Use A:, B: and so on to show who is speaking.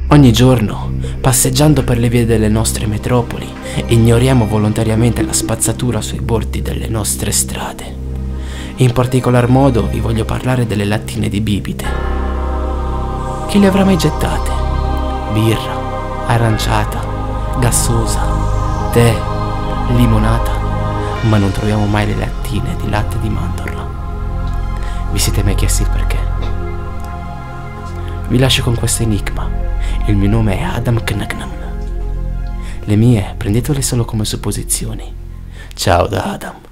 A: Ogni giorno, passeggiando per le vie delle nostre metropoli, ignoriamo volontariamente la spazzatura sui bordi delle nostre strade. In particolar modo vi voglio parlare delle lattine di bibite. Chi le avrà mai gettate? Birra, aranciata, gassosa, tè, limonata, ma non troviamo mai le lattine di latte di mandorla. Vi siete mai chiesti il perché? Vi lascio con questo enigma. Il mio nome è Adam Knagnam. Le mie prendetele solo come supposizioni. Ciao da Adam.